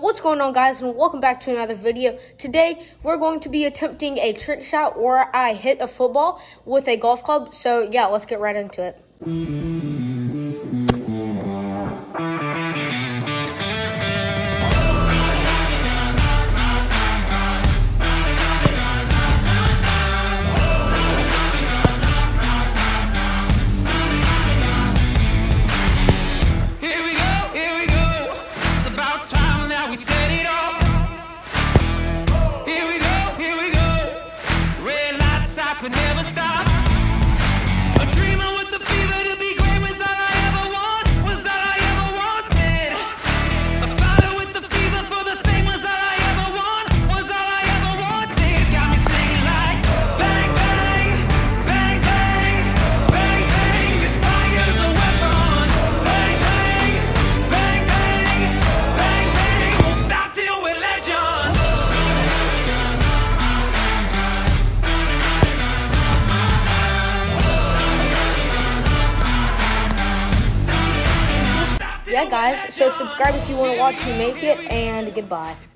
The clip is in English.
What's going on, guys, and welcome back to another video. Today we're going to be attempting a trick shot where I hit a football with a golf club. So yeah, let's get right into it. Could never stop. A dreamer with the fever to be great was all I ever want, was all I ever wanted. A fighter with the fever for the fame was all I ever want, was all I ever wanted. Got me singing like bang bang, bang bang, bang bang. This fire's a weapon. Bang bang, bang bang, bang bang. Won't stop till we're legends. Yeah, guys, so subscribe if you want to watch me make it, and goodbye.